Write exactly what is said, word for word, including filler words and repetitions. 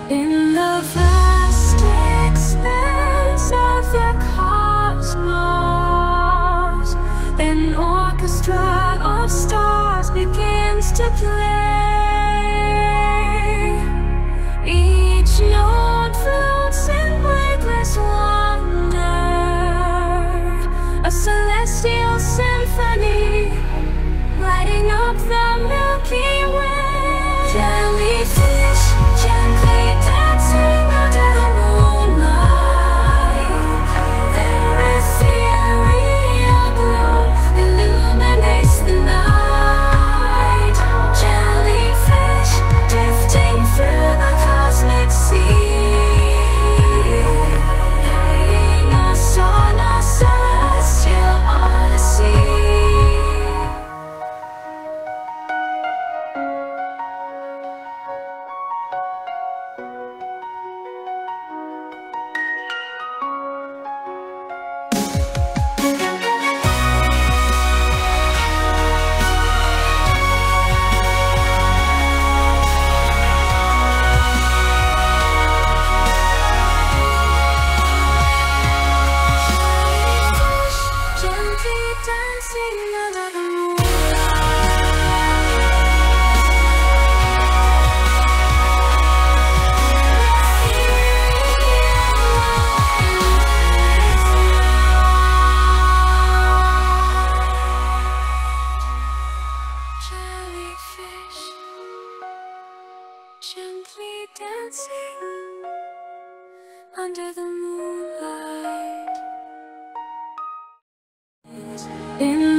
In the vast expanse of the cosmos, an orchestra of stars begins to play. Each note floats in weightless wonder, a celestial symphony lighting up the Milky Way. Jellyfish gently dancing under the moonlight. Their ethereal blue illuminates the night. Jellyfish drifting through the cosmic sea, carrying us on a celestial odyssey. Gently dancing under the moonlight. In